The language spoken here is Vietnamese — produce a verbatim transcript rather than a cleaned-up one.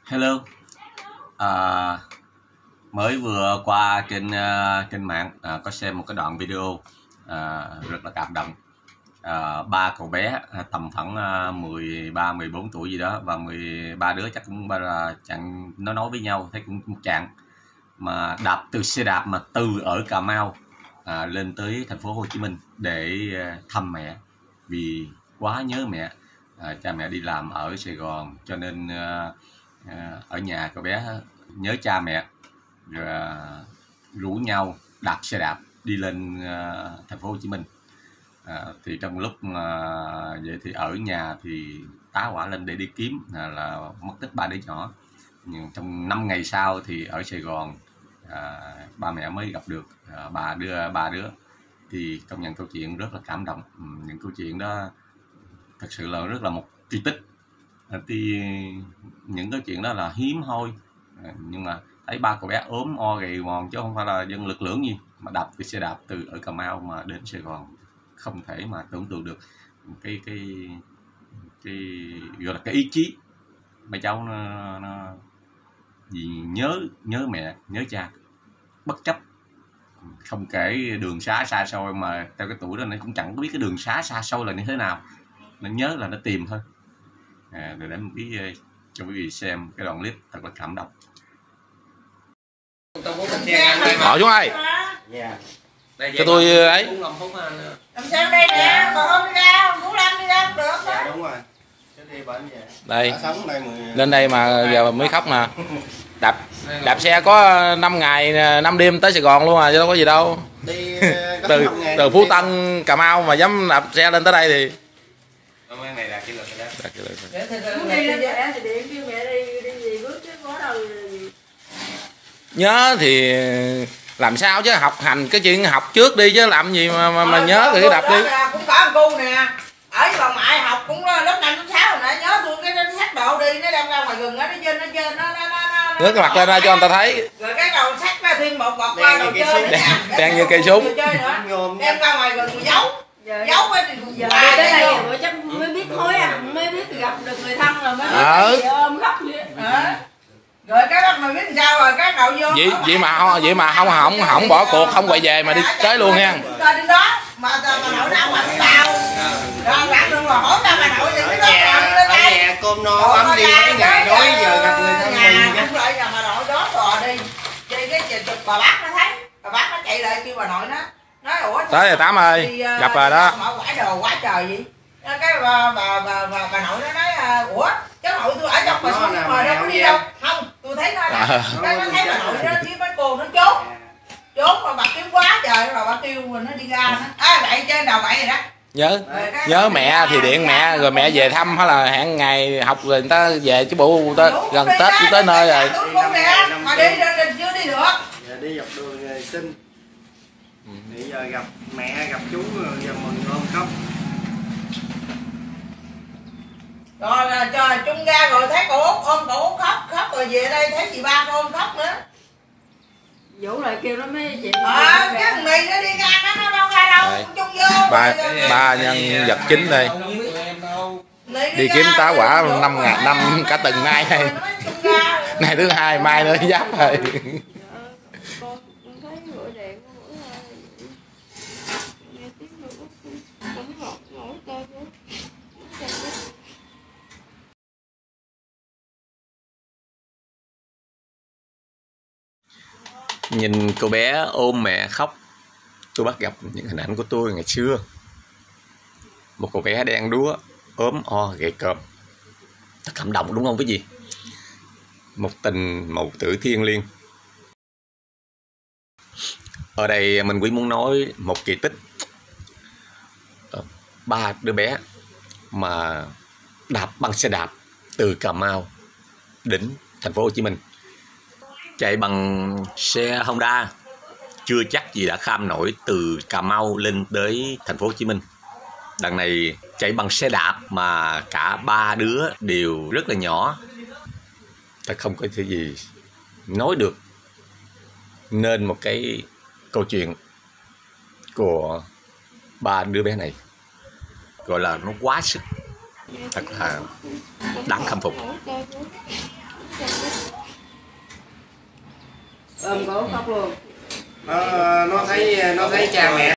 Hello, à, mới vừa qua trên uh, trên mạng à, có xem một cái đoạn video à, rất là cảm động. À, ba cậu bé tầm khoảng uh, mười ba mười bốn tuổi gì đó, và mười ba đứa chắc cũng ba là chàng nó nói với nhau, thấy cũng một chàng mà đạp từ xe đạp mà từ ở Cà Mau à, lên tới thành phố Hồ Chí Minh để uh, thăm mẹ, vì quá nhớ mẹ. À, cha mẹ đi làm ở Sài Gòn cho nên uh, À, ở nhà cậu bé nhớ cha mẹ, rồi à, rủ nhau đạp xe đạp đi lên à, thành phố Hồ Chí Minh. À, thì trong lúc mà vậy thì ở nhà thì tá hỏa lên để đi kiếm à, là mất tích ba đứa nhỏ. Nhưng trong năm ngày sau thì ở Sài Gòn à, ba mẹ mới gặp được à, ba đứa ba đứa thì công nhận câu chuyện rất là cảm động. Những câu chuyện đó thật sự là rất là một kỳ tích. Thì những cái chuyện đó là hiếm hoi, nhưng mà thấy ba cậu bé ốm o gầy mòn chứ không phải là dân lực lưỡng gì mà đạp cái xe đạp từ ở Cà Mau mà đến Sài Gòn, không thể mà tưởng tượng được cái cái cái gọi là cái ý chí mấy cháu nó, nó vì nhớ nhớ mẹ nhớ cha, bất chấp không kể đường xá xa xôi, mà theo cái tuổi đó nó cũng chẳng có biết cái đường xá xa xôi là như thế nào, nó nhớ là nó tìm thôi. À, để đánh một tí cho quý vị xem cái đoạn clip thật là cảm động. Bỏ xuống đây. Cho tôi ấy. Làm sao đây nè, còn không đi ra, muốn làm đi ra được đó. Dạ đúng rồi. Đây. Lên đây mà giờ mới khóc nè. Đạp đạp xe có năm ngày năm đêm tới Sài Gòn luôn à, chứ đâu có gì đâu. Đi từ từ Phú Tân, Cà Mau mà dám đạp xe lên tới đây thì này là cái lực đó. Để thì đi lên mẹ thì điện kêu mẹ đi đi gì bước chứ có đâu. Nhớ thì làm sao chứ, học hành cái chuyện học trước đi chứ làm gì mà mà, mà ờ, nhớ thì đạp đi. Cũng có một cô nè, ở với bà ngoại học cũng lớp năm lớp sáu rồi nè, nhớ tôi cái nó xách đồ đi, nó đem ra ngoài rừng á, nó trên nó trên nó nó nó ngước cái mặt lên ra cho người ta thấy. Rồi cái đầu xách ra thêm một bọc qua đồ chơi nữa, đen như cây súng. Đem ra ngoài rừng rồi giấu. Giờ giấu ấy thì giờ tới đây rồi chắc mới biết hối à, mới biết gặp được người thân rồi mới biết ờ. ôm khóc vậy. Ờ. Rồi cái bắt mà biết sao rồi cái đầu vô. Vậy vậy mà không vậy mà không không không bỏ cuộc, không quay về mà đi tới luôn nha. Coi đến đó mà mà nội nào mà đi vào. Rồi bạn luôn là hỏi ra mà nội thì cái đó lên đây. Ở nhà cơm no ấm đi mấy ngày đối giờ gặp người thân mình chứ. Rồi nhà mà nội đó bò đi. Chơi cái chụp bà bác nó thấy, bà bác nó chạy lại kêu bà nội nó. Nói ủa tới rồi Tám ơi, đi, gặp rồi đó. Mở quả đồ quá trời gì. Cái bà bà bà bà, bà nội nó nói ủa cháu nội tôi ở trong mà xuống mà đâu có đi đâu. Không, tôi thấy nó à. Cái nó thấy bà nội nó với mấy cô nó trốn. Trốn mà bà kiếm quá trời rồi bà kêu mình nó đi ra nó. À vậy trên đầu vậy rồi đó. Nhớ nhớ mẹ thì điện mẹ rồi mẹ về thăm hay là hẹn ngày học rồi người ta về chứ bộ tới gần Tết cũng tới nơi rồi. Mà đi chưa đi được. Giờ đi dọc đường rồi xin. Bây giờ gặp mẹ gặp chú rồi giờ mừng ôm khóc. Rồi là trời chung ra rồi thấy cậu Út ôm cậu Út khóc khóc rồi về đây thấy chị ba ôm khóc nữa. Vũ lại kêu nó mấy chị. Ờ cái thằng mì nó đi ngang nó nó đâu ra đâu cũng chung vô. Ba ba nhân vật chính đây. Đi kiếm tá quả năm ngàn năm cả từng nay hay. Này thứ hai mai nữa giáp rồi. Nhìn cô bé ôm mẹ khóc, tôi bắt gặp những hình ảnh của tôi ngày xưa. Một cô bé đen đúa, ốm o gầy còm. Thật cảm động đúng không quý vị? Một tình mẫu tử thiêng liêng. Ở đây mình quý muốn nói một kỳ tích. Ba đứa bé mà đạp bằng xe đạp từ Cà Mau đến thành phố Hồ Chí Minh. Chạy bằng xe Honda chưa chắc gì đã kham nổi từ Cà Mau lên tới thành phố Hồ Chí Minh. Đằng này chạy bằng xe đạp mà cả ba đứa đều rất là nhỏ, ta không có thể gì nói được nên một cái câu chuyện của ba đứa bé này gọi là nó quá sức, thật là đáng khâm phục. ôm cổ khóc luôn. nó nó thấy nó thấy cha mẹ